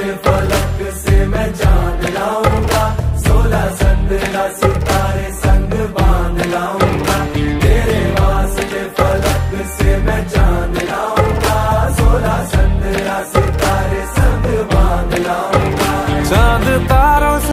फलक से मैं जान लाऊंगा, 16 15 सितारे